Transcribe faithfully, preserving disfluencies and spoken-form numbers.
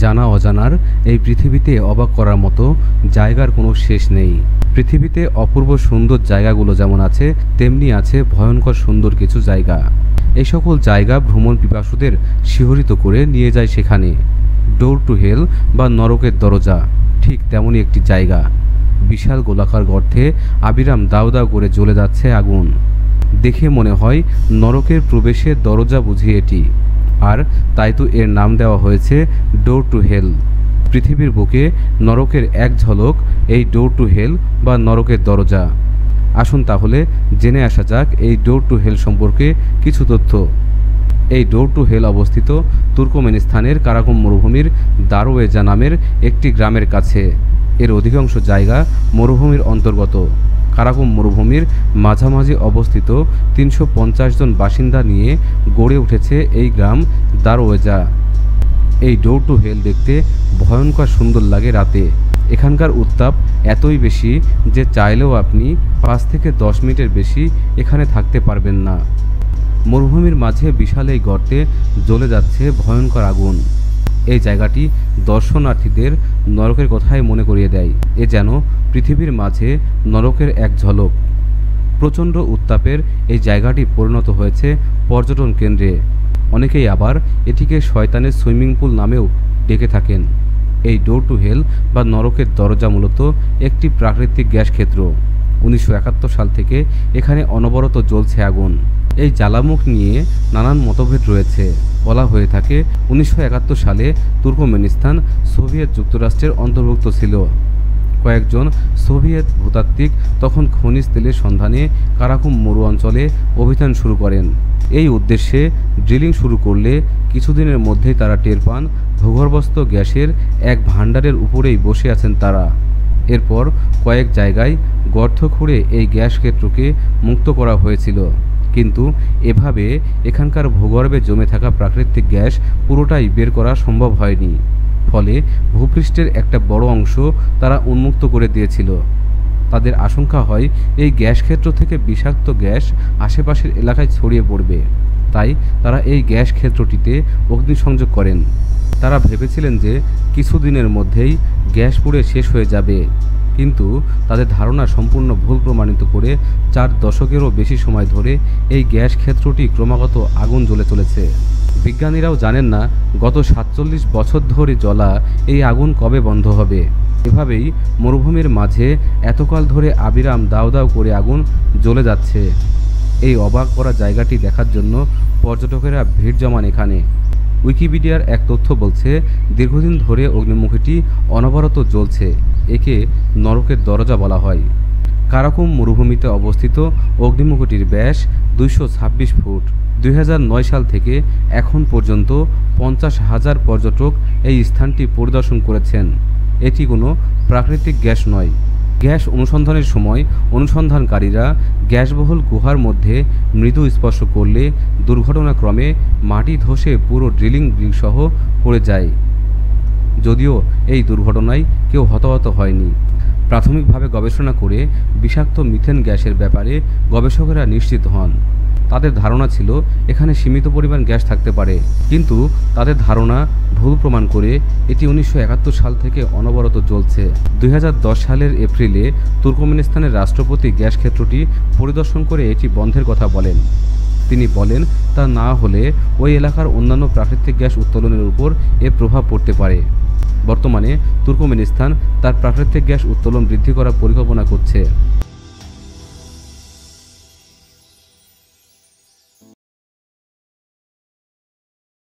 জানা অজানার এই পৃথিবীতে অবাক করার মতো জায়গার কোনো শেষ নেই। পৃথিবীতে অপূর্ব সুন্দর জায়গাগুলো যেমন আছে, তেমনি আছে ভয়ঙ্কর সুন্দর কিছু জায়গা। এই সকল জায়গা ভ্রমণ পিপাসুদের শিহরিত করে নিয়ে যায় সেখানে। ডোর টু হেল বা নরকের দরজা ঠিক তেমনই একটি জায়গা। বিশাল গোলাকার গর্তে আবিরাম দাউ দাউ করে জ্বলে যাচ্ছে আগুন। দেখে মনে হয় নরকের প্রবেশের দরজা বুঝি এটি, আর তাই তো এর নাম দেওয়া হয়েছে ডোর টু হেল। পৃথিবীর বুকে নরকের এক ঝলক এই ডোর টু হেল বা নরকের দরজা। আসুন তাহলে জেনে আসা যাক এই ডোর টু হেল সম্পর্কে কিছু তথ্য। এই ডোর টু হেল অবস্থিত তুর্কমেনিস্তানের কারাকুম মরুভূমির দারওয়েজা নামের একটি গ্রামের কাছে। এর অধিকাংশ জায়গা মরুভূমির অন্তর্গত। কারাকুম মরুভূমির মাঝামাঝি অবস্থিত তিনশো পঞ্চাশ জন বাসিন্দা নিয়ে গড়ে উঠেছে এই গ্রাম দারওয়েজা। এই ডোর টু হেল দেখতে ভয়ঙ্কর সুন্দর লাগে রাতে। এখানকার উত্তাপ এতই বেশি যে চাইলেও আপনি পাঁচ থেকে দশ মিনিটের বেশি এখানে থাকতে পারবেন না। মরুভূমির মাঝে বিশাল এই গর্তে জ্বলে যাচ্ছে ভয়ঙ্কর আগুন। এই জায়গাটি দর্শনার্থীদের নরকের কথাই মনে করিয়ে দেয়। এ যেন পৃথিবীর মাঝে নরকের এক ঝলক। প্রচণ্ড উত্তাপের এই জায়গাটি পরিণত হয়েছে পর্যটন কেন্দ্রে। অনেকেই আবার এটিকে শয়তানের সুইমিং পুল নামেও ডেকে থাকেন। এই ডোর টু হেল বা নরকের দরজা মূলত একটি প্রাকৃতিক গ্যাস ক্ষেত্র। উনিশশো একাত্তর সাল থেকে এখানে অনবরত জ্বলছে আগুন। এই জ্বালামুখ নিয়ে নানান মতভেদ রয়েছে। বলা হয়ে থাকে উনিশশো একাত্তর সালে তুর্কমেনিস্তান সোভিয়েত যুক্তরাষ্ট্রের অন্তর্ভুক্ত ছিল। কয়েকজন সোভিয়েত ভূতাত্ত্বিক তখন খনিজ তেলের সন্ধানে কারাকুম মরু অঞ্চলে অভিযান শুরু করেন। এই উদ্দেশ্যে ড্রিলিং শুরু করলে কিছুদিনের মধ্যেই তারা টের পান ভূগর্ভস্থ গ্যাসের এক ভাণ্ডারের উপরেই বসে আছেন তারা। এরপর কয়েক জায়গায় গর্ত খুঁড়ে এই গ্যাস ক্ষেত্রকে মুক্ত করা হয়েছিল, কিন্তু এভাবে এখানকার ভূগর্ভে জমে থাকা প্রাকৃতিক গ্যাস পুরোটাই বের করা সম্ভব হয়নি। ফলে ভূপৃষ্ঠের একটা বড় অংশ তারা উন্মুক্ত করে দিয়েছিল। তাদের আশঙ্কা হয় এই গ্যাস ক্ষেত্র থেকে বিষাক্ত গ্যাস আশেপাশের এলাকায় ছড়িয়ে পড়বে। তাই তারা এই গ্যাস ক্ষেত্রটিতে অগ্নিসংযোগ করেন। তারা ভেবেছিলেন যে কিছুদিনের মধ্যেই গ্যাস পুড়ে শেষ হয়ে যাবে, কিন্তু তাদের ধারণা সম্পূর্ণ ভুল প্রমাণিত করে চার দশকেরও বেশি সময় ধরে এই গ্যাস ক্ষেত্রটি ক্রমাগত আগুন জ্বলে চলেছে। বিজ্ঞানীরাও জানেন না গত সাতচল্লিশ বছর ধরে জ্বলা এই আগুন কবে বন্ধ হবে। এভাবেই মরুভূমির মাঝে এতকাল ধরে আবিরাম দাউ দাউ করে আগুন জ্বলে যাচ্ছে। এই অবাক করা জায়গাটি দেখার জন্য পর্যটকেরা ভিড় জমান এখানে। উইকিপিডিয়ার এক তথ্য বলছে দীর্ঘদিন ধরে অগ্নিমুখীটি অনবরত জ্বলছে। একে নরকের দরজা বলা হয়। কারাকুম মরুভূমিতে অবস্থিত অগ্নিমুখীটির ব্যাস দুইশো ছাব্বিশ ফুট। দুই হাজার নয় সাল থেকে এখন পর্যন্ত পঞ্চাশ হাজার পর্যটক এই স্থানটি পরিদর্শন করেছেন। এটি কোনো প্রাকৃতিক গ্যাস নয়। গ্যাস অনুসন্ধানের সময় অনুসন্ধানকারীরা গ্যাসবহুল গুহার মধ্যে মৃদু স্পর্শ করলে দুর্ঘটনাক্রমে মাটি ধসে পুরো ড্রিলিং সহ পড়ে যায়। যদিও এই দুর্ঘটনায় কেউ হতাহত হয়নি। প্রাথমিকভাবে গবেষণা করে বিষাক্ত মিথেন গ্যাসের ব্যাপারে গবেষকেরা নিশ্চিত হন। তাদের ধারণা ছিল এখানে সীমিত পরিমাণ গ্যাস থাকতে পারে, কিন্তু তাদের ধারণা ভুল প্রমাণ করে এটি উনিশশো একাত্তর সাল থেকে অনবরত জ্বলছে। দুই হাজার দশ সালের এপ্রিলে তুর্কমেনিস্তানের রাষ্ট্রপতি গ্যাস ক্ষেত্রটি পরিদর্শন করে এটি বন্ধের কথা বলেন। তিনি বলেন তা না হলে ওই এলাকার অন্যান্য প্রাকৃতিক গ্যাস উত্তোলনের উপর এর প্রভাব পড়তে পারে। বর্তমানে তুর্কমেনিস্তান তার প্রাকৃতিক গ্যাস উত্তোলন বৃদ্ধি করার পরিকল্পনা করছে।